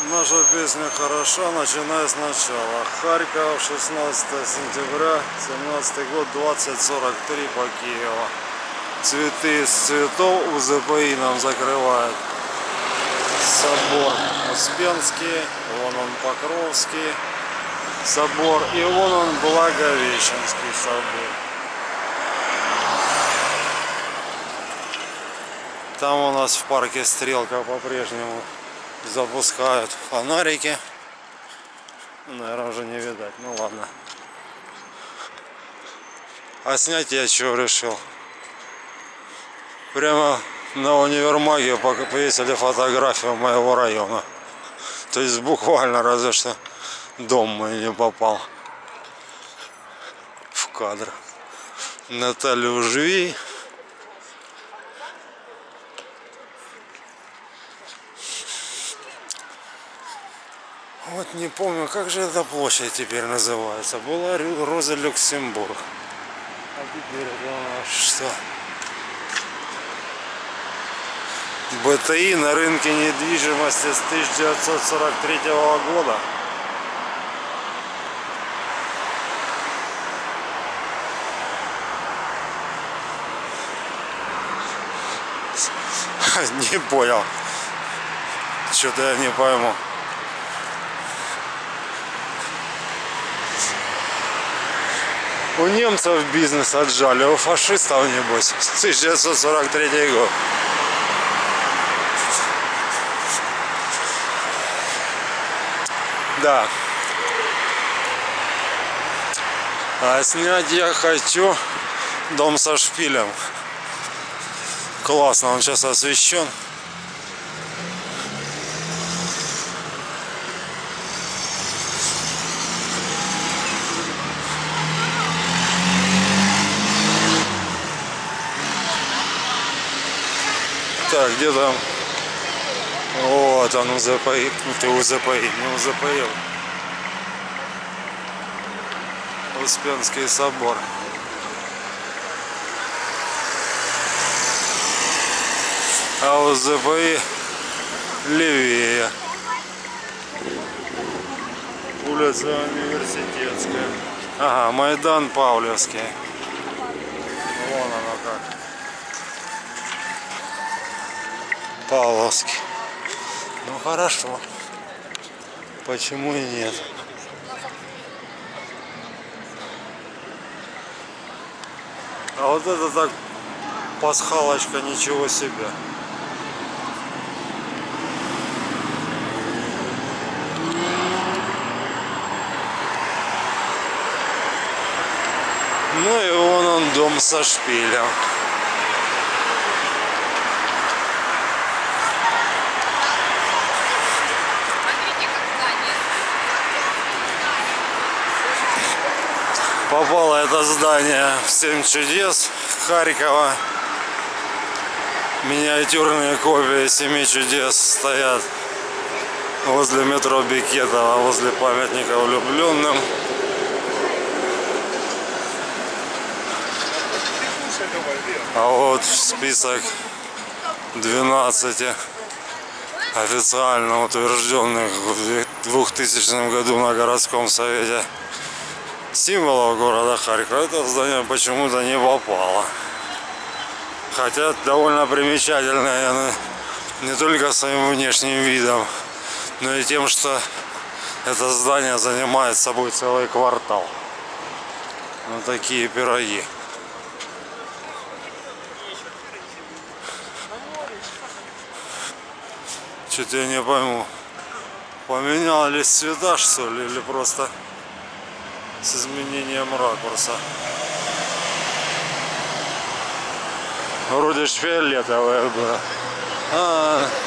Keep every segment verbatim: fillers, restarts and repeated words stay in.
Наша песня хороша, начиная сначала. Харьков, шестнадцатое сентября, семнадцатый год, двадцать сорок три по Киеву. Цветы из цветов УЗПИ нам закрывают. Собор Успенский, вон он Покровский собор и вон он Благовещенский собор. Там у нас в парке Стрелка по-прежнему запускают фонарики. Наверное, уже не видать. Ну ладно. А снять я чего решил? Прямо на универмаге повесили фотографию моего района. То есть буквально, разве что дом мой не попал в кадр. Наталья Ужвей. Вот не помню, как же эта площадь теперь называется. Была Роза Люксембург. А теперь это у нас что? БТИ на рынке недвижимости с тысяча девятьсот сорок третьего года. Не понял. Что-то я не пойму. У немцев бизнес отжали, у фашистов небось. тысяча девятьсот сорок третий год. Да. А снять я хочу дом со шпилем. Классно, он сейчас освещен. Так, где там? Вот он УЗПИ. Ты УЗПИ, не УЗПИ. Успенский собор. А УЗПИ левее. Улица Университетская. Ага, Майдан Павловский. Вон оно как. Павловский. Ну хорошо. Почему и нет? А вот это так пасхалочка, ничего себе. Ну и вон он дом со шпилем. Попало это здание в семь чудес Харькова. Миниатюрные копии семи чудес стоят возле метро Бекетова, возле памятника влюбленным. А вот список двенадцати официально утвержденных в двухтысячном году на городском совете символов города Харькова. Это здание почему-то не попало. Хотя довольно примечательное не только своим внешним видом, но и тем, что это здание занимает собой целый квартал. Вот такие пироги. Что-то я не пойму, поменялись цвета, что ли, или просто с изменением ракурса. Вроде ж фиолетовое было. А -а -а.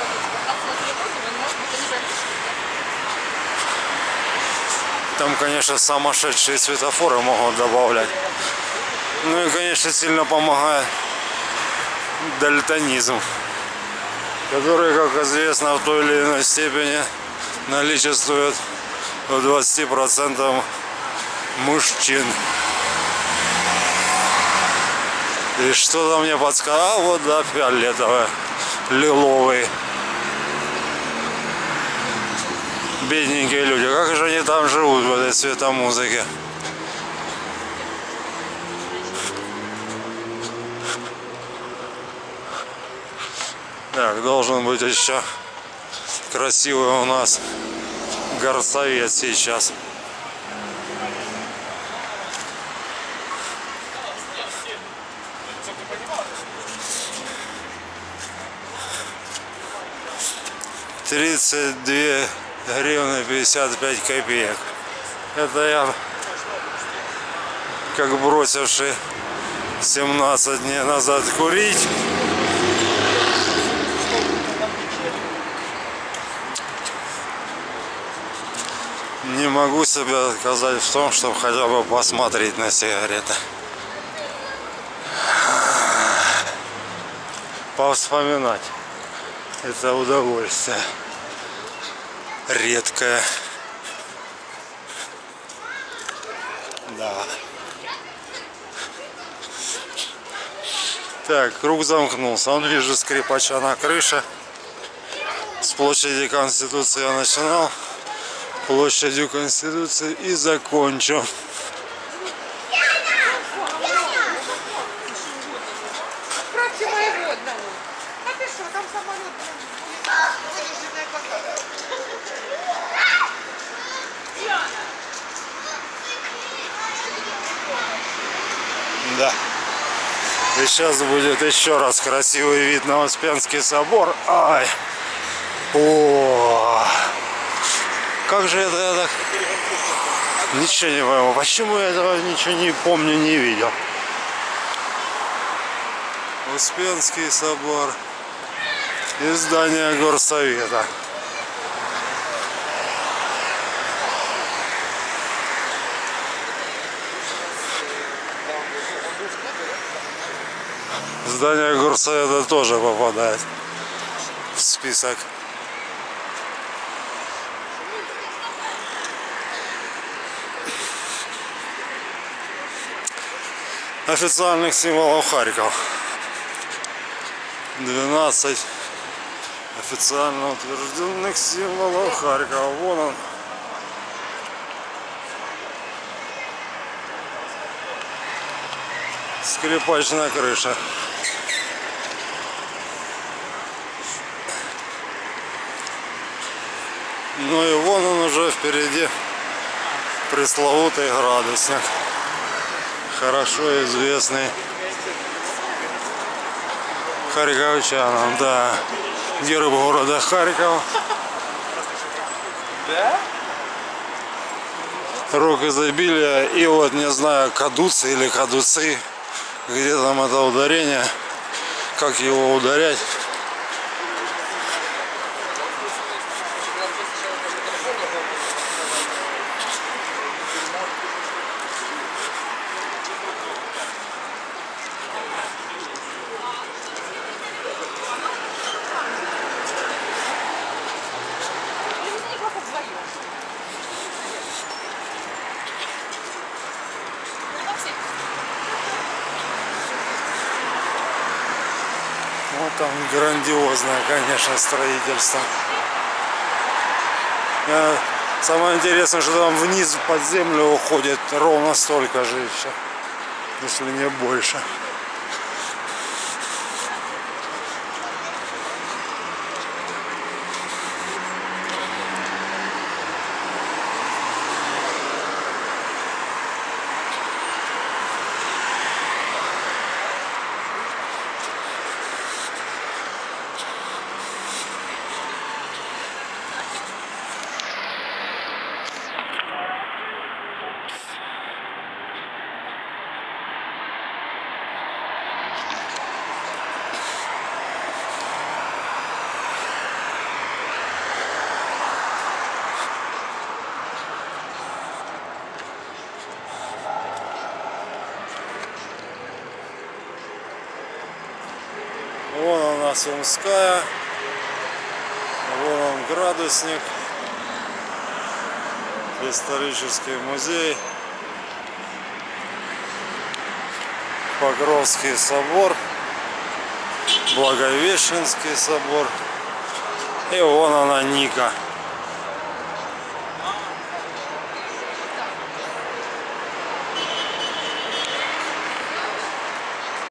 Там, конечно, сумасшедшие светофоры могут добавлять. Ну и, конечно, сильно помогает дальтонизм, который, как известно, в той или иной степени наличествует в двадцати процентах мужчин. И что-то мне подсказало, а вот да, фиолетовый, лиловый. Бедненькие люди, как же они там живут в этой светомузыке? Так, должен быть еще красивый у нас горсовет сейчас. тридцать две гривны пятьдесят пять копеек. Это я, как бросивший семнадцать дней назад курить, не могу себе отказать в том, чтобы хотя бы посмотреть на сигареты. Повспоминать. Это удовольствие. Редкое. Да. Так, круг замкнулся. Он, вижу, скрипача на крыше. С площади Конституции я начинал. Площадью Конституции и закончу. Да. И сейчас будет еще раз красивый вид на Успенский собор. Ай! О! Как же это я так... Ничего не пойму. Почему я этого ничего не помню, не видел? Успенский собор. И здание горсовета. Здание горсовета тоже попадает в список. Официальных символов Харькова. двенадцать официально утвержденных символов Харькова. Вон он. Скрипач на крыше. Ну и вон он уже впереди, пресловутый градусник. Хорошо известный харьковчанам, да. Герб города Харькова. Рок изобилия. И вот, не знаю, кадуцы или кадуцы. Где там это ударение? Как его ударять? Вот там грандиозное, конечно, строительство. Самое интересное, что там вниз под землю уходит ровно столько же еще, если не больше. Вон у нас Умская, вон он градусник, исторический музей, Покровский собор, Благовещенский собор, и вон она Ника.